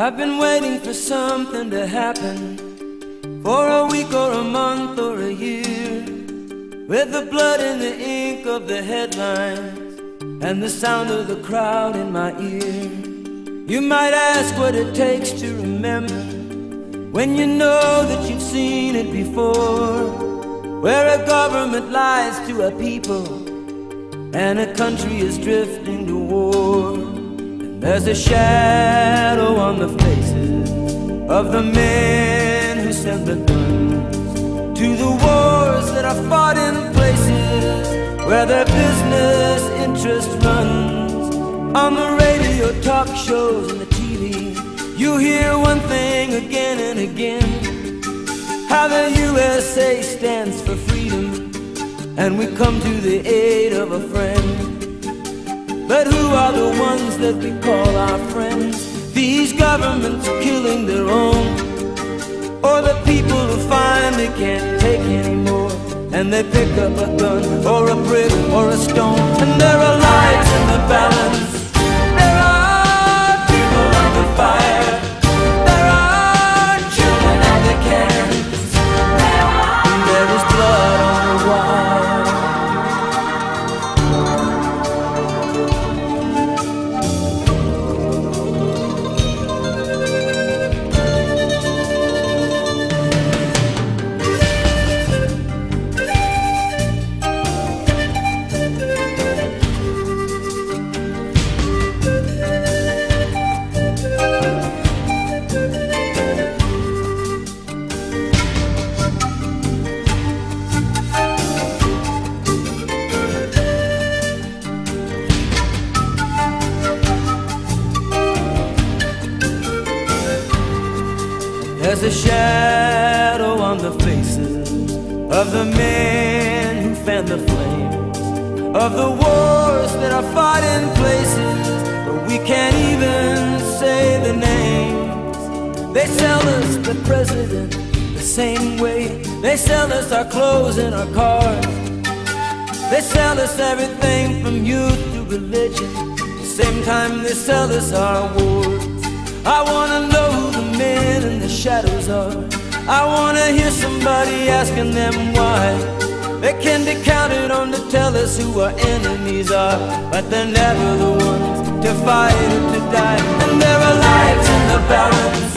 I've been waiting for something to happen, for a week or a month or a year, with the blood and the ink of the headlines and the sound of the crowd in my ear. You might ask what it takes to remember, when you know that you've seen it before, where a government lies to a people and a country is drifting to war. There's a shadow on the faces of the men who sent the guns to the wars that are fought in places where their business interest runs. On the radio, talk shows, and the TV, you hear one thing again and again: how the USA stands for freedom, and we come to the aid of a friend. But who are the ones that we call our friends? These governments killing their own, or the people who finally can't take anymore, and they pick up a gun or a brick or a stone, and there are lives in the balance. There are people under fire. There are children at the cannons. And there is blood on the wire. There's a shadow on the faces of the men who fan the flames of the wars that are fought in places where we can't even say the names. They sell us the president the same way they sell us our clothes and our cars. They sell us everything from youth to religion, the same time they sell us our wars. I wanna know who the men in the shadows are. I wanna hear somebody asking them why. They can be counted on to tell us who our enemies are, but they're never the ones to fight or to die. And there are lives in the balance.